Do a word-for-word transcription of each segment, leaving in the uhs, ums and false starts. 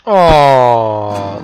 O!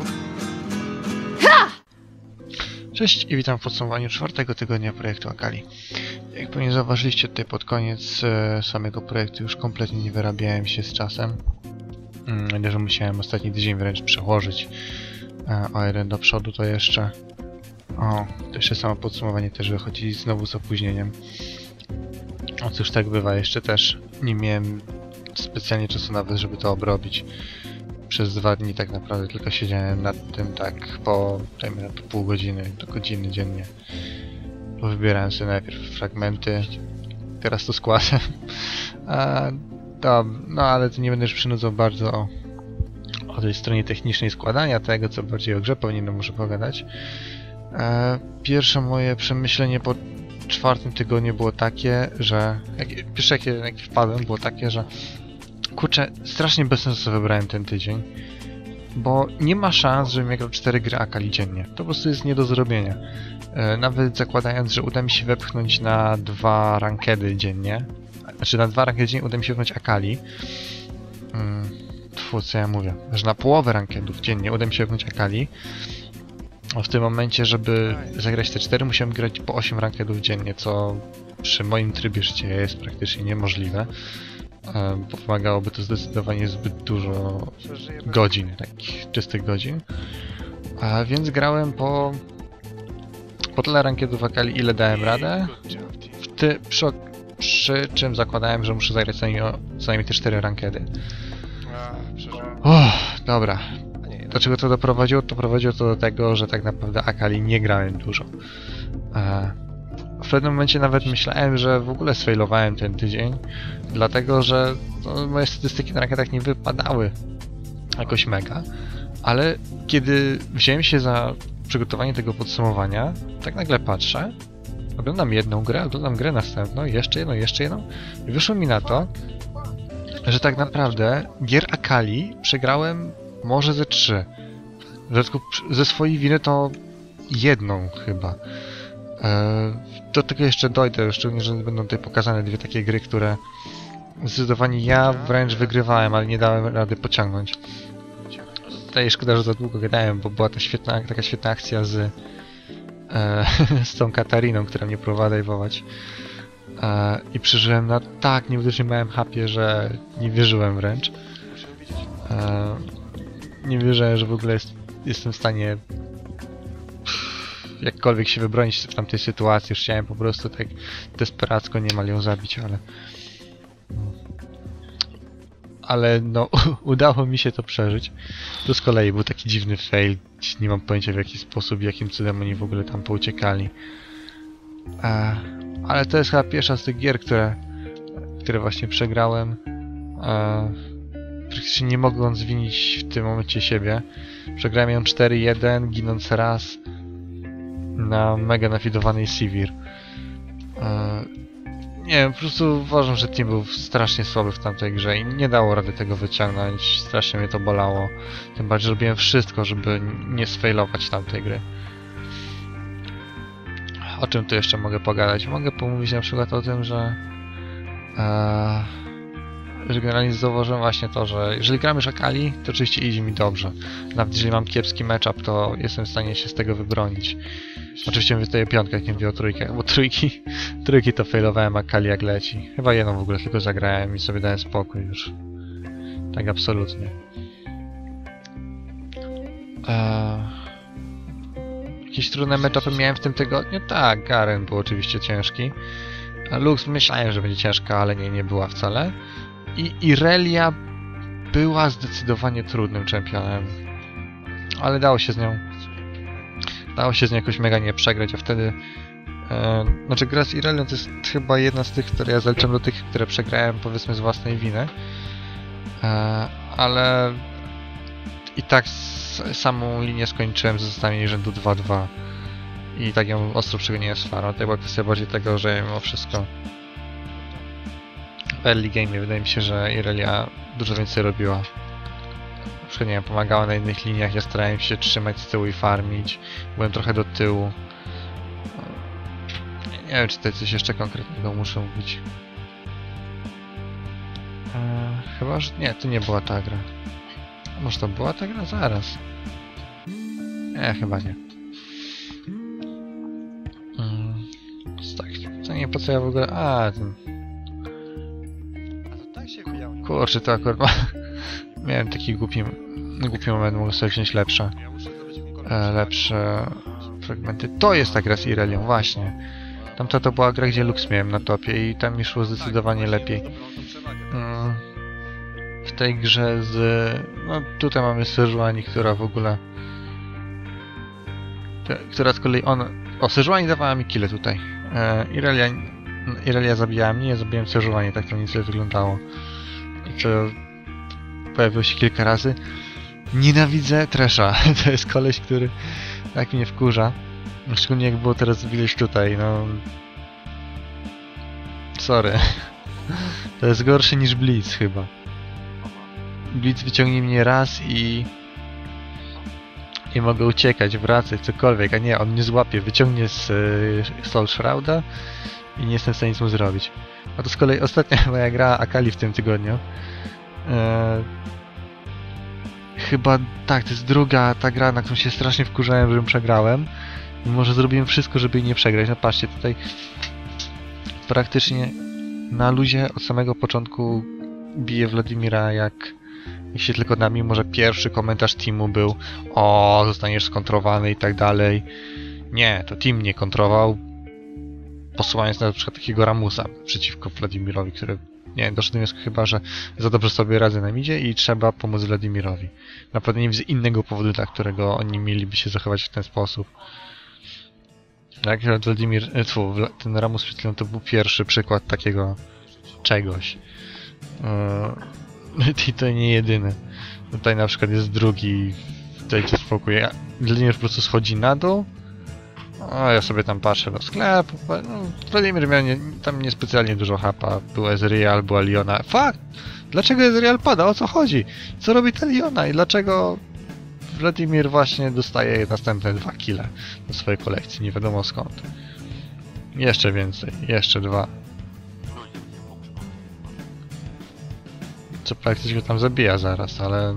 Cześć i witam w podsumowaniu czwartego tygodnia projektu Akali. Jak pewnie zauważyliście, tutaj pod koniec e, samego projektu już kompletnie nie wyrabiałem się z czasem. Mm, że musiałem ostatni tydzień wręcz przełożyć e, o jeden do przodu, to jeszcze... O, to jeszcze samo podsumowanie też wychodzi znowu z opóźnieniem. O cóż, tak bywa, jeszcze też nie miałem specjalnie czasu nawet, żeby to obrobić. Przez dwa dni tak naprawdę tylko siedziałem nad tym tak po, dajmy na to pół godziny do godziny dziennie. Bo wybierałem sobie najpierw fragmenty, teraz to składam. A, to, no ale to nie będę już przynudzał bardzo o, o tej stronie technicznej składania tego, co bardziej o grze powinienem może pogadać. E, pierwsze moje przemyślenie po czwartym tygodniu było takie, że... Jak, pierwsze jakie, jakie wpadłem było takie, że kurczę, strasznie bez sensu wybrałem ten tydzień, bo nie ma szans, żebym grał cztery gry Akali dziennie. To po prostu jest nie do zrobienia. E, nawet zakładając, że uda mi się wepchnąć na dwa rankedy dziennie, znaczy na dwa rankedy dziennie uda mi się wepchnąć Akali. Hmm, tfu, co ja mówię? Że na połowę rankedów dziennie uda mi się wepchnąć Akali. W tym momencie, żeby zagrać te cztery, musiałem grać po osiem rankedów dziennie, co przy moim trybie życia jest praktycznie niemożliwe. Bo wymagałoby to zdecydowanie zbyt dużo godzin, takich czystych godzin. A więc grałem po, po tyle rankedów Akali, ile dałem radę. W ty, przy, przy czym zakładałem, że muszę zagrać co najmniej, co najmniej te cztery rankedy. Uff, dobra. Do czego to doprowadziło? To prowadziło to do tego, że tak naprawdę Akali nie grałem dużo. W pewnym momencie nawet myślałem, że w ogóle sfailowałem ten tydzień, dlatego że no, moje statystyki na rankedach nie wypadały jakoś mega, ale kiedy wziąłem się za przygotowanie tego podsumowania, tak nagle patrzę, oglądam jedną grę, oglądam grę następną, jeszcze jedną, jeszcze jedną i wyszło mi na to, że tak naprawdę gier Akali przegrałem może ze trzy. W dodatku ze swojej winy to jedną chyba. Do tego jeszcze dojdę, szczególnie, że będą tutaj pokazane dwie takie gry, które zdecydowanie ja wręcz wygrywałem, ale nie dałem rady pociągnąć. Tutaj szkoda, że za długo gadałem, bo była ta świetna, taka świetna akcja z, e, z tą Katariną, która mnie próbowała dajwować. E, I przeżyłem na tak nieuderznie małym hapie, że nie wierzyłem wręcz. E, nie wierzę, że w ogóle jest, jestem w stanie jakkolwiek się wybronić w tamtej sytuacji. Już chciałem po prostu tak desperacko niemal ją zabić, ale... Ale no, udało mi się to przeżyć. Tu z kolei był taki dziwny fail. Nie mam pojęcia w jaki sposób, jakim cudem oni w ogóle tam pouciekali. E, ale to jest chyba pierwsza z tych gier, które, które właśnie przegrałem. E, praktycznie nie mogąc winić w tym momencie siebie. Przegrałem ją cztery jeden, ginąc raz na mega nafidowanej Sivir. Eee, nie wiem, po prostu uważam, że team był strasznie słaby w tamtej grze i nie dało rady tego wyciągnąć. Strasznie mnie to bolało. Tym bardziej, że robiłem wszystko, żeby nie sfailować tamtej gry. O czym tu jeszcze mogę pogadać? Mogę pomówić na przykład o tym, że... Eee, że generalnie zauważyłem właśnie to, że jeżeli gram już Akali, to oczywiście idzie mi dobrze. Nawet jeżeli mam kiepski matchup, to jestem w stanie się z tego wybronić. Oczywiście mówię tutaj o piątkach, nie mówię o trójkach, bo trójki, trójki to failowałem Akali jak leci. Chyba jedną w ogóle tylko zagrałem i sobie dałem spokój już. Tak absolutnie. Eee... Jakieś trudne matchupy miałem w tym tygodniu? Tak, Garen był oczywiście ciężki. A Lux myślałem, że będzie ciężka, ale nie, nie była wcale. I Irelia była zdecydowanie trudnym czempionem, ale dało się z nią dało się z nią jakoś mega nie przegrać, a wtedy e, znaczy gra z Irelią to jest chyba jedna z tych, które ja zaliczam do tych, które przegrałem powiedzmy z własnej winy, e, ale i tak z, samą linię skończyłem z zostawieniem rzędu dwa dwa i tak ją ostro przegoniłem z Farą. To była kwestia bardziej tego, że mimo wszystko w early game wydaje mi się, że Irelia dużo więcej robiła. Na przykład, nie wiem, pomagała na innych liniach, ja starałem się trzymać z tyłu i farmić. Byłem trochę do tyłu. Nie, nie wiem, czy tutaj coś jeszcze konkretnego muszę mówić. Eee, chyba, że... Nie, to nie była ta gra. Może to była ta gra? Zaraz. Nie, chyba nie. Mm, tak, to nie po co ja w ogóle... A, ten... Kurczę, to akurat ma... Miałem taki głupi... głupi moment, mogę sobie wziąć lepsze. E, lepsze... fragmenty. To jest ta gra z Irelią, właśnie. Tamta to była gra, gdzie Lux miałem na topie i tam mi szło zdecydowanie lepiej. Mm, w tej grze z... No tutaj mamy Sejuani, która w ogóle... Która z kolei on... O, Sejuani dawała mi kile tutaj. E, Irelia... Irelia zabijała mnie, ja zabiłem Sejuani, tak to nic nie wyglądało. I to... Pojawiło się kilka razy. Nienawidzę Tresha. To jest koleś, który tak mnie wkurza. Szczególnie jak było teraz widać tutaj, no... Sorry. To jest gorsze niż Blitz chyba. Blitz wyciągnie mnie raz i... I mogę uciekać, wracać, cokolwiek, a nie, on mnie złapie, wyciągnie z y, Soul Shrouda i nie jestem w stanie nic mu zrobić. A to z kolei ostatnia moja gra Akali w tym tygodniu. E... Chyba, tak, to jest druga ta gra, na którą się strasznie wkurzałem, żebym przegrałem. I może zrobiłem wszystko, żeby jej nie przegrać. No patrzcie, tutaj praktycznie na luzie od samego początku bije Wladimira jak jeśli tylko na mimo, że pierwszy komentarz teamu był o, zostaniesz skontrowany i tak dalej. Nie, to team nie kontrował, posyłając na przykład takiego Ramusa przeciwko Wladimirowi, który, nie wiem, doszedł do wniosku chyba, że za dobrze sobie radzę na midzie i trzeba pomóc Wladimirowi. Naprawdę nie widzę innego powodu, dla którego oni mieliby się zachować w ten sposób. Tak, Wladimir, tfu, ten Ramus przed chwilą to był pierwszy przykład takiego czegoś. Yy, I to nie jedyny. Tutaj na przykład jest drugi, dajcie spokój. Wladimir po prostu schodzi na dół. A ja sobie tam patrzę do sklepu. No, Wladimir miał nie, tam niespecjalnie dużo hapa. Był Ezreal, była Leona. Fakt! Dlaczego Ezreal pada? O co chodzi? Co robi ta Leona? I dlaczego Wladimir właśnie dostaje następne dwa kile do swojej kolekcji? Nie wiadomo skąd. Jeszcze więcej. Jeszcze dwa. Co prawda ktoś go tam zabija zaraz, ale...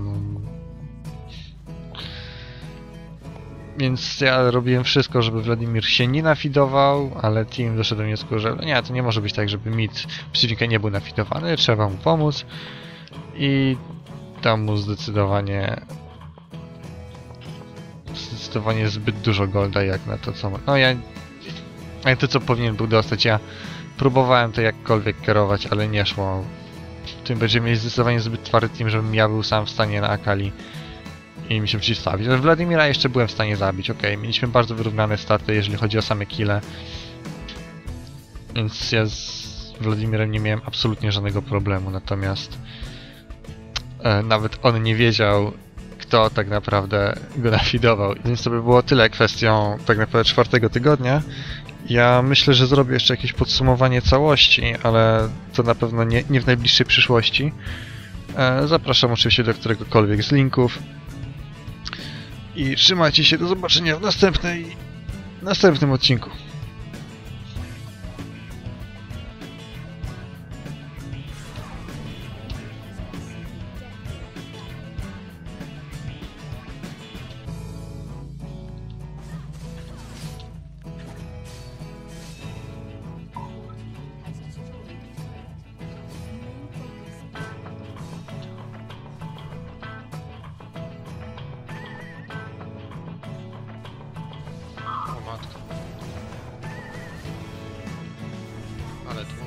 Więc ja robiłem wszystko, żeby Wladimir się nie nafidował, ale team doszedł do wniosku, że nie, to nie może być tak, żeby mid przeciwnika nie był nafidowany, trzeba mu pomóc. I dam mu zdecydowanie... Zdecydowanie zbyt dużo golda jak na to, co... No ja... Jak to, co powinien był dostać, ja próbowałem to jakkolwiek kierować, ale nie szło. Tym będziemy mieli zdecydowanie zbyt twardy team, żebym ja był sam w stanie na Akali i mi się przeciwstawić. Ale Wladimira jeszcze byłem w stanie zabić, ok. Mieliśmy bardzo wyrównane staty, jeżeli chodzi o same kile. Więc ja z Wladimirem nie miałem absolutnie żadnego problemu, natomiast e, nawet on nie wiedział, kto tak naprawdę go nafidował. Więc to by było tyle kwestią tak naprawdę czwartego tygodnia. Ja myślę, że zrobię jeszcze jakieś podsumowanie całości, ale to na pewno nie, nie w najbliższej przyszłości. E, zapraszam oczywiście do któregokolwiek z linków. I trzymajcie się, do zobaczenia w następnej, następnym odcinku. O matko. Ale tu...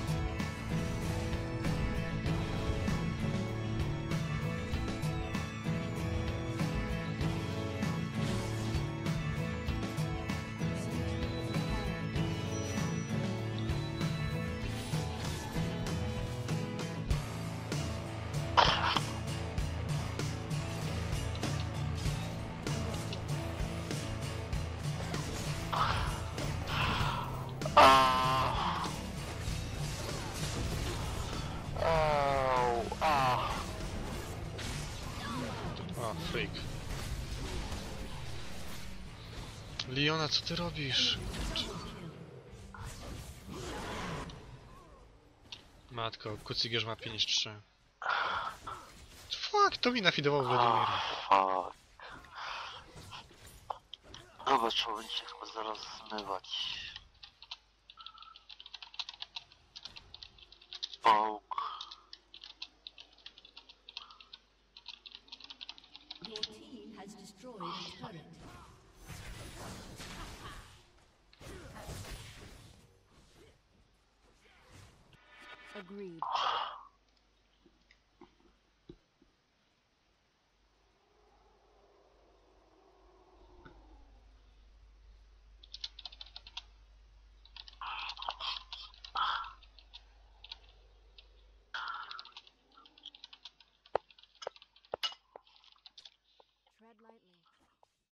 O, freak. Leona, co ty robisz? Matko, Kucygierz ma pięć trzy. Fuck, to mi nafidował Wladimir. Fuck. Dobra, trzeba będzie się chyba zaraz zmywać. Pałk. Your team has destroyed a turret. Agreed.